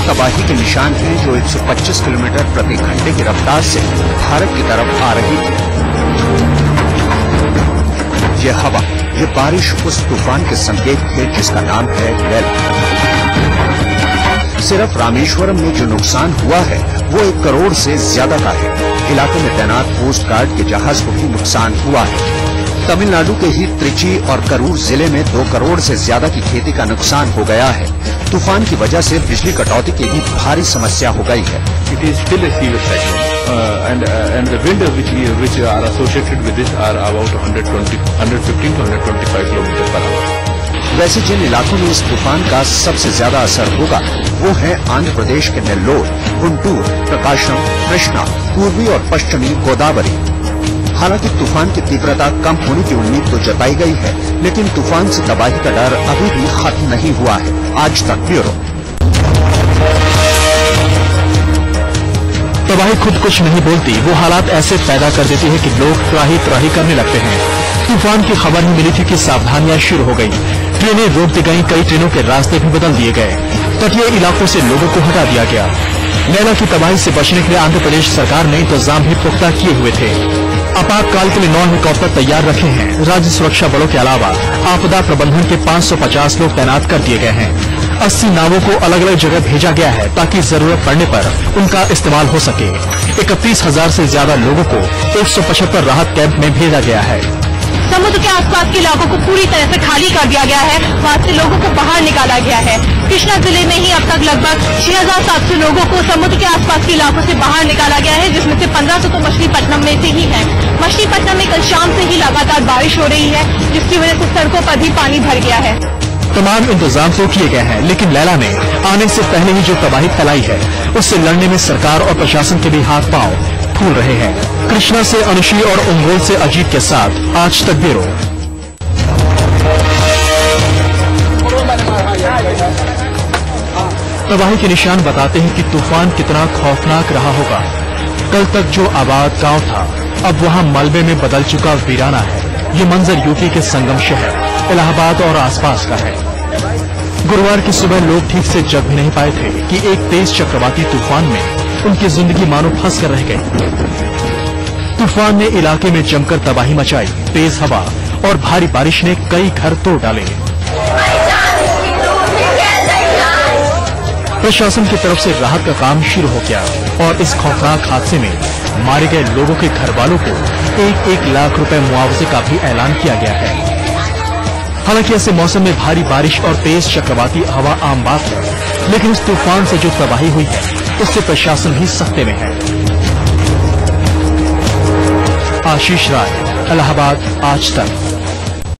तबाही के निशान हैं जो 125 किलोमीटर प्रति घंटे की रफ्तार से भारत की तरफ आ रही है। ये हवा, ये बारिश उस तूफान के संकेत है जिसका नाम है लैला। सिर्फ रामेश्वरम में जो नुकसान हुआ है वो 1 करोड़ से ज्यादा का है। इलाके में तैनात कोस्ट गार्ड के जहाज को भी नुकसान हुआ है। तमिलनाडु के ही त्रिची और करूर जिले में 2 करोड़ से ज्यादा की खेती का नुकसान हो गया है। तूफान की वजह से बिजली कटौती की भी भारी समस्या हो गई है। It is still a severe cyclone, and the wind which are associated with this are about 115 to 125 kilometre per hour. वैसे जिन इलाकों में इस तूफान का सबसे ज्यादा असर होगा वो है आंध्र प्रदेश के नेल्लोर, गुंटूर, प्रकाशम, कृष्णा, पूर्वी और पश्चिमी गोदावरी। हालांकि तूफान की तीव्रता कम होने की उम्मीद तो जताई गई है, लेकिन तूफान से तबाही का डर अभी भी खत्म नहीं हुआ है। आज तक ब्यूरो। तबाही खुद कुछ नहीं बोलती, वो हालात ऐसे पैदा कर देती है कि लोग त्राही करने लगते हैं। तूफान की खबर ही मिली थी कि सावधानियां शुरू हो गई। ट्रेनें रोक दी गईं, कई ट्रेनों के रास्ते भी बदल दिए गए, तटीय इलाकों से लोगों को हटा दिया गया। लैला की तबाही से बचने के लिए आंध्र प्रदेश सरकार ने इंतजाम भी पुख्ता किए हुए थे। आपातकाल के लिए 9 हेलीकॉप्टर तैयार रखे हैं। राज्य सुरक्षा बलों के अलावा आपदा प्रबंधन के 550 लोग तैनात कर दिए गए हैं। 80 नावों को अलग अलग जगह भेजा गया है ताकि जरूरत पड़ने पर उनका इस्तेमाल हो सके। 31,000 से ज्यादा लोगों को 175 राहत कैंप में भेजा गया है। समुद्र के आसपास के इलाकों को पूरी तरह से खाली कर दिया गया है, वहां से लोगों को बाहर निकाला गया है। कृष्णा जिले में ही अब तक लगभग 6,700 लोगों को समुद्र के आसपास के इलाकों से बाहर निकाला गया है, जिसमें से 1500 तो मछलीपट्टनम में से ही है। मछलीपट्टनम में कल शाम से ही लगातार बारिश हो रही है, जिसकी वजह से सड़कों पर भी पानी भर गया है। तमाम इंतजाम तो किए गए हैं, लेकिन लैला ने आने से पहले ही जो तबाही फैलाई है उससे लड़ने में सरकार और प्रशासन के भी हाथ पांव फूल रहे हैं। कृष्णा से अनुशी और उंगोल से अजीत के साथ आज तक ब्यूरो। तबाही के निशान बताते हैं कि तूफान कितना खौफनाक रहा होगा। कल तक जो आबाद गांव था अब वहां मलबे में बदल चुका वीराना है। ये मंजर यूपी के संगम शहर इलाहाबाद और आसपास का है। गुरुवार की सुबह लोग ठीक से जग भी नहीं पाए थे कि एक तेज चक्रवाती तूफान में उनकी जिंदगी मानो फंस कर रह गई। तूफान ने इलाके में जमकर तबाही मचाई। तेज हवा और भारी बारिश ने कई घर तोड़ डाले। प्रशासन की तरफ से राहत का काम शुरू हो गया और इस खौफनाक हादसे में मारे गए लोगों के घर वालों को 1-1 लाख रुपए मुआवजे का भी ऐलान किया गया है। हालांकि ऐसे मौसम में भारी बारिश और तेज चक्रवाती हवा आम बात है, लेकिन इस तूफान से जो तबाही हुई है उससे प्रशासन भी सख्ते में है। आशीष राय, इलाहाबाद, आज तक।